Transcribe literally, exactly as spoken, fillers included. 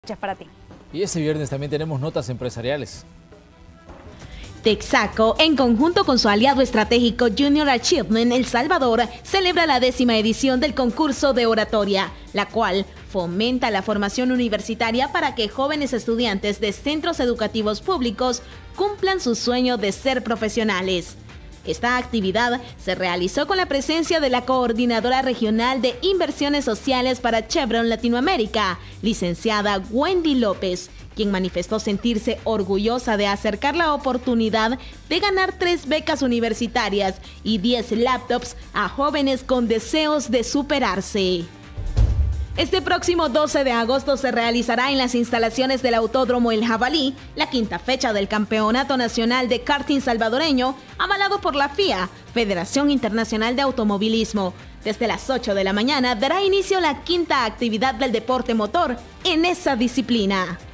Muchas para ti. Y este viernes también tenemos notas empresariales. Texaco, en conjunto con su aliado estratégico Junior Achievement El Salvador, celebra la décima edición del concurso de oratoria, la cual fomenta la formación universitaria para que jóvenes estudiantes de centros educativos públicos cumplan su sueño de ser profesionales. Esta actividad se realizó con la presencia de la Coordinadora Regional de Inversiones Sociales para Chevron Latinoamérica, licenciada Wendy López, quien manifestó sentirse orgullosa de acercar la oportunidad de ganar tres becas universitarias y diez laptops a jóvenes con deseos de superarse. Este próximo doce de agosto se realizará en las instalaciones del Autódromo El Jabalí la quinta fecha del Campeonato Nacional de Karting Salvadoreño, avalado por la F I A, Federación Internacional de Automovilismo. Desde las ocho de la mañana dará inicio la quinta actividad del deporte motor en esa disciplina.